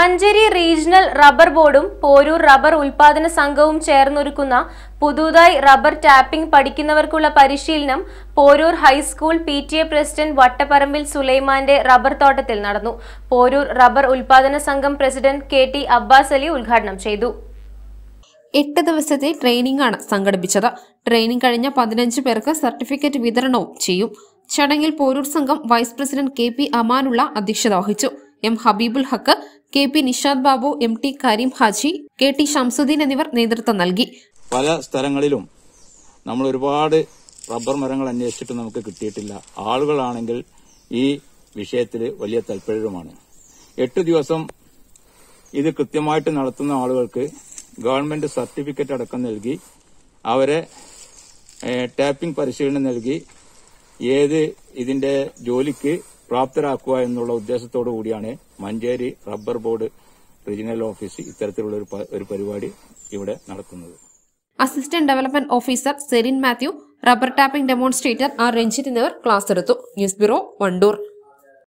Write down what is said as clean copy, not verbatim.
Manjeri regional rubber ബോർഡും Poroor rubber ഉൽപാദന സംഘവും ചേർന്നൊരുക്കുന്ന പുതുതായി റബ്ബർ ടാപ്പിംഗ് പഠിക്കുന്നവർക്കുള്ള പരിശീലനം Poroor high school PTA president Vattaparambil സുലൈമാന്റെ റബ്ബർ തോട്ടത്തിൽ നടന്നു. പോരൂർ റബ്ബർ ഉൽപാദന സംഘം പ്രസിഡന്റ് KT അബ്ബാസ് അലി ഉദ്ഘാടനം ചെയ്തു. 8 ദിവസത്തെ ട്രെയിനിംഗ് ആണ് സംഘടിപ്പിച്ചത്. ട്രെയിനിംഗ് കഴിഞ്ഞ 15 പേർക്ക് സർട്ടിഫിക്കറ്റ് വിതരണവും ചെയ്യും. ചടങ്ങിൽ പോരൂർ സംഘം വൈസ് പ്രസിഡന്റ് KP അമാനുള്ള അധ്യക്ഷത വഹിച്ചു. M ഹബീബുൽ ഹക്ക്, KP Nishad Babu, MT Kareem Haji, KT Shamsuddin എന്നിവർ നേതൃത്വം നൽകി. പല സ്ഥലങ്ങളിലും നമ്മൾ ഒരുപാട് റബ്ബർ മരങ്ങൾ അന്വേഷിച്ചിട്ട് നമുക്ക് കിട്ടിയിട്ടില്ല. ആളുകളാണെങ്കിൽ ഈ വിഷയത്തിൽ വലിയ താൽപര്യമാണ്. 8 ദിവസം ഇത് കൃത്യമായിട്ട് നടത്തുന്ന ആളുകൾക്ക് ഗവൺമെന്റ് സർട്ടിഫിക്കറ്റ് അടക്കം നൽകി അവരെ ടാപ്പിംഗ് പരിശീലനം നൽകി ഇതിന്റെ ജോലിക്ക് പ്രാപ്തരാക്കുക എന്നുള്ള ഉദ്ദേശത്തോടു കൂടിയാണ് Manjeri rubber board regional office ഇത്തരത്തിലുള്ള ഒരു പരിപാടി ഇവിടെ നടത്തുന്നത്. Assistant development officer Serin Mathew, rubber tapping demonstrator R Ranjith എന്നിവർ ക്ലാസ് എടുത്തു. News bureau, Wandoor.